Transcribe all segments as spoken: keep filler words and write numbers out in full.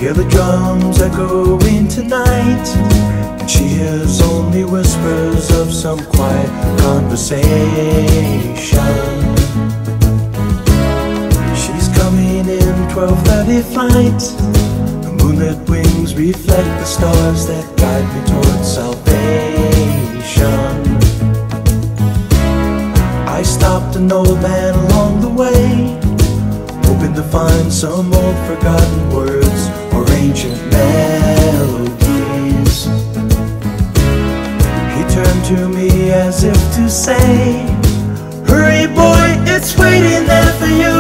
Hear the drums echoing tonight, and she hears only whispers of some quiet conversation. She's coming in twelve thirty flight. The moonlit wings reflect the stars that guide me towards salvation. I stopped an old man along the way, hoping to find some old forgotten words or ancient melodies. He turned to me as if to say, hurry boy, it's waiting there for you.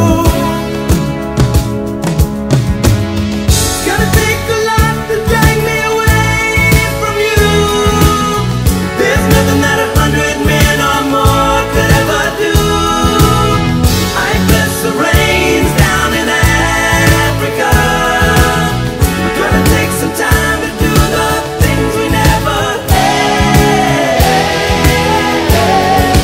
Gonna take a lot to drag me away from you. There's nothing that a hundred men or more could ever do. I bless the rains down in Africa. We're gonna take some time to do the things we never had.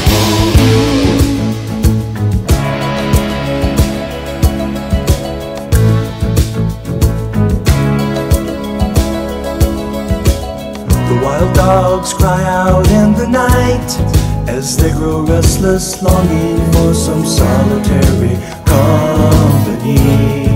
The wild dogs cry out in the night as they grow restless, longing for some solitary company.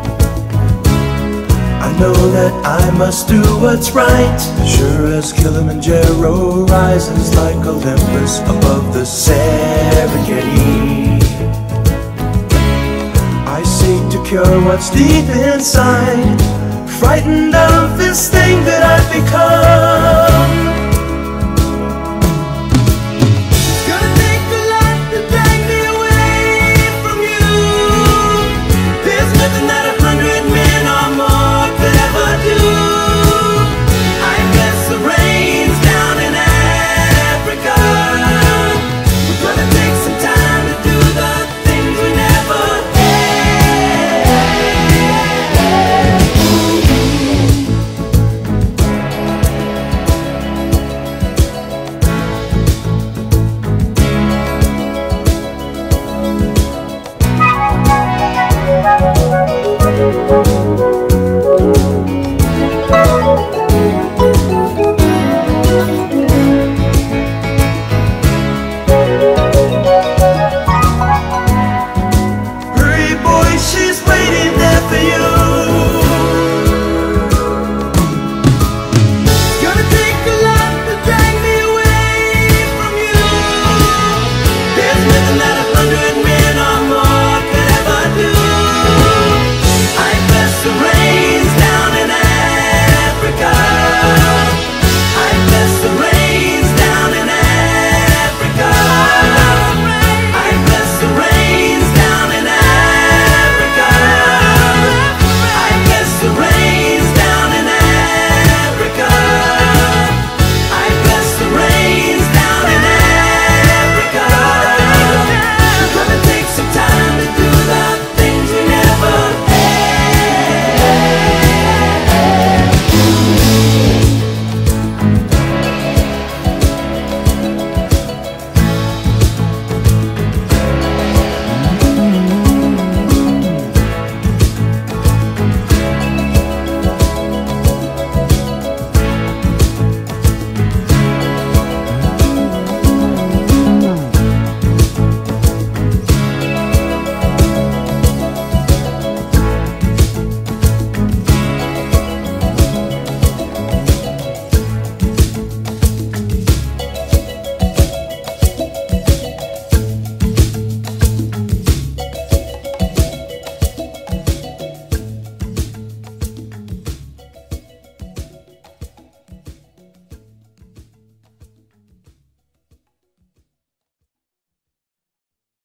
I know that I must do what's right, sure as Kilimanjaro rises like Olympus above the Serengeti. I seek to cure what's deep inside, frightened of this thing that I've become.